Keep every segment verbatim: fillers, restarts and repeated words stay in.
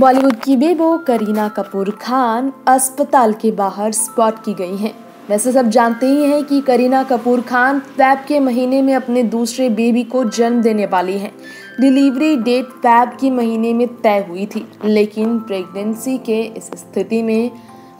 बॉलीवुड की बेबो करीना कपूर खान अस्पताल के बाहर स्पॉट की गई हैं। वैसे सब जानते ही हैं कि करीना कपूर खान फेब के महीने में अपने दूसरे बेबी को जन्म देने वाली हैं। डिलीवरी डेट फेब के महीने में तय हुई थी, लेकिन प्रेगनेंसी के इस स्थिति में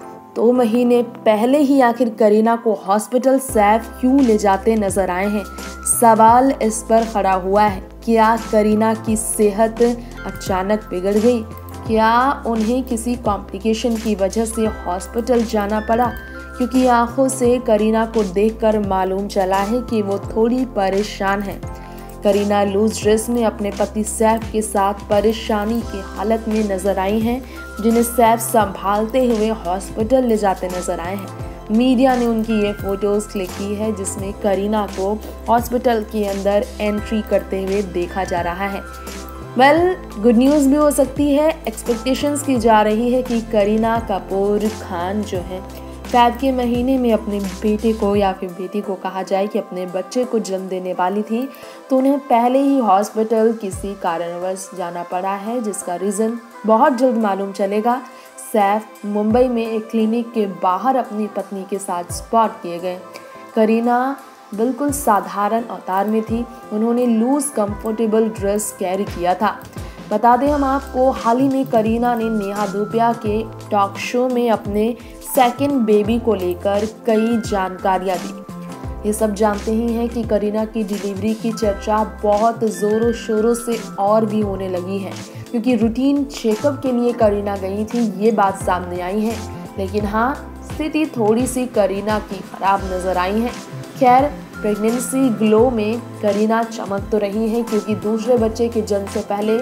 दो महीने पहले ही आखिर करीना को हॉस्पिटल सैफ क्यों ले जाते नजर आए हैं। सवाल इस पर खड़ा हुआ है, क्या करीना की सेहत अचानक बिगड़ गई? क्या उन्हें किसी कॉम्प्लिकेशन की वजह से हॉस्पिटल जाना पड़ा? क्योंकि आंखों से करीना को देखकर मालूम चला है कि वो थोड़ी परेशान है। करीना लूज ड्रेस में अपने पति सैफ के साथ परेशानी की हालत में नजर आई हैं, जिन्हें सैफ संभालते हुए हॉस्पिटल ले जाते नजर आए हैं। मीडिया ने उनकी ये फोटोज क्लिक की है, जिसमें करीना को हॉस्पिटल के अंदर एंट्री करते हुए देखा जा रहा है। वेल well, गुड न्यूज़ भी हो सकती है। एक्सपेक्टेशंस की जा रही है कि करीना कपूर खान जो है फेब के महीने में अपने बेटे को या फिर बेटी को कहा जाए कि अपने बच्चे को जन्म देने वाली थी, तो उन्हें पहले ही हॉस्पिटल किसी कारणवश जाना पड़ा है, जिसका रीज़न बहुत जल्द मालूम चलेगा। सैफ मुंबई में एक क्लिनिक के बाहर अपनी पत्नी के साथ स्पॉट किए गए। करीना बिल्कुल साधारण अवतार में थी। उन्होंने लूज कंफर्टेबल ड्रेस कैरी किया था। बता दें हम आपको, हाल ही में करीना ने नेहा धूपिया के टॉक शो में अपने सेकंड बेबी को लेकर कई जानकारियां दी। ये सब जानते ही हैं कि करीना की डिलीवरी की चर्चा बहुत जोरों शोरों से और भी होने लगी है, क्योंकि रूटीन चेकअप के लिए करीना गई थी, ये बात सामने आई है। लेकिन हाँ, स्थिति थोड़ी सी करीना की खराब नजर आई है। खैर, प्रेगनेंसी ग्लो में करीना चमक तो रही है, क्योंकि दूसरे बच्चे के जन्म से पहले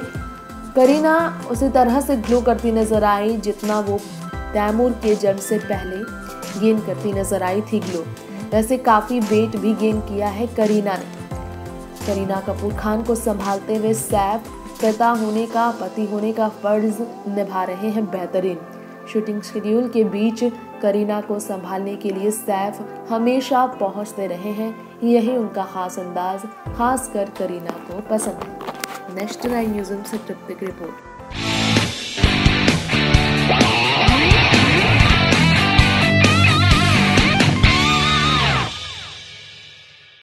करीना उसी तरह से ग्लो करती नजर आई जितना वो तैमूर के जन्म से पहले गेन करती नजर आई थी ग्लो। वैसे काफी वेट भी गेन किया है करीना ने। करीना कपूर खान को संभालते हुए सैफ पिता होने का, पति होने का फर्ज निभा रहे हैं बेहतरीन। शूटिंग शेड्यूल के बीच करीना को संभालने के लिए सैफ हमेशा पहुंचते रहे हैं। यही उनका खास अंदाज खासकर करीना को पसंद है। नेक्स्ट नाइन न्यूज़ से तृप्ति की रिपोर्ट।